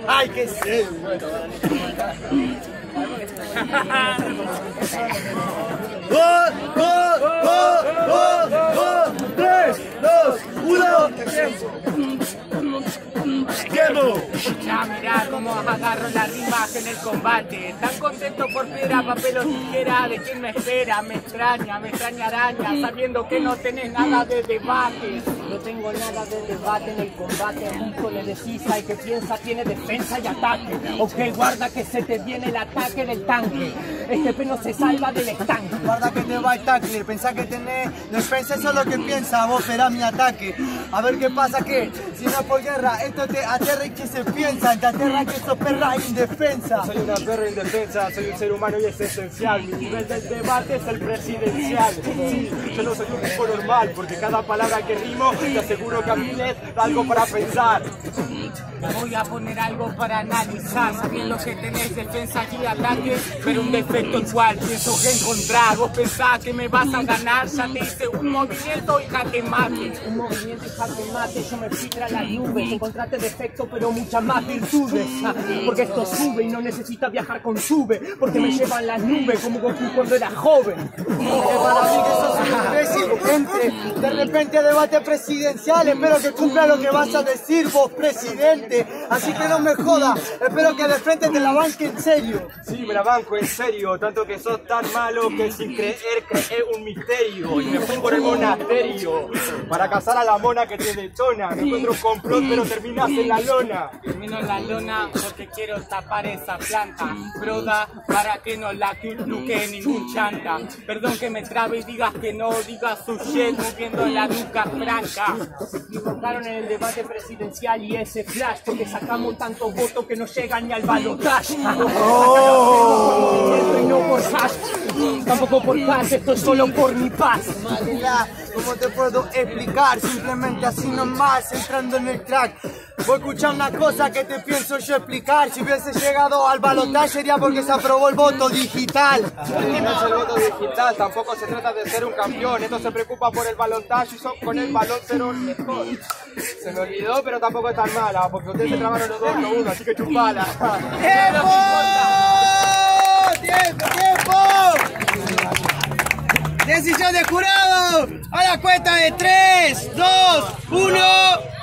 ¡Ay, qué sé! ¡Gol! ¡Gol! ¡Gol! ¡Gol! ¡Gol! 3, 2, 1. ¡Tiempo! Ya mirá cómo agarro la rima en el combate. Tan contento por piedra, papel o tijera. ¿De quién me espera? Me extraña araña, sabiendo que no tenés nada de debate. No tengo nada de debate en el combate. Hijo le decís al que piensa tiene defensa y ataque. Ok, guarda que se te viene el ataque del tanque. Este peno se salva del estanque. Guarda que te va el tackler, pensá que tenés defensa, eso es lo que piensa, vos será mi ataque. A ver qué pasa que, si no es por guerra, esto te aterra y que se piensa, te aterra que sos perra indefensa. No soy una perra indefensa, soy un ser humano y es esencial. Mi nivel del debate es el presidencial. Sí, yo no soy un tipo normal, porque cada palabra que rimo, te aseguro que a mí les da algo para pensar. Voy a poner algo para analizar, sabiendo que tenés defensa y ataque, pero un defecto igual pienso que encontrar. Vos pensás que me vas a ganar, ya te hice un movimiento y jaque mate. Un movimiento y jaque mate, yo me filtra las nubes. Encontraste defecto, pero muchas más virtudes. Porque esto sube y no necesita viajar con sube, porque me llevan las nubes como Goku cuando era joven. Para mí que sos un imbécil, entre de repente debate presidencial, espero que cumpla lo que vas a decir vos, presidente. Así que no me jodas, espero que de frente te la banque en serio. Sí, me la banco en serio, tanto que sos tan malo que sin creer creé un misterio. Y me fui por el monasterio para cazar a la mona que te detona. Me encuentro un complot pero terminas en la lona. Termino en la lona porque quiero tapar esa planta. Broda para que no la luque ningún chanta. Perdón que me trabe y digas que no, digas su shit moviendo la nuca franca. Se equivocaron en el debate presidencial y ese flash, porque sacamos tantos votos que no llegan ni al balotaje. Y no por hash, tampoco por cash, esto es solo por mi paz. Malila, ¿cómo te puedo explicar? Simplemente así nomás, entrando en el track. Voy a escuchar una cosa que te pienso yo explicar. Si hubiese llegado al balotaje sería porque se aprobó el voto digital. No es el voto digital, tampoco se trata de ser un campeón. Esto se preocupa por el balotaje y son con el balón ser un mejor. Se me olvidó, pero tampoco es tan mala, porque ustedes se trabaron los dos, no uno, así que chupala. ¡Tiempo! ¡Tiempo! ¡Tiempo! Decisión de jurado. A la cuenta de 3, 2, 1.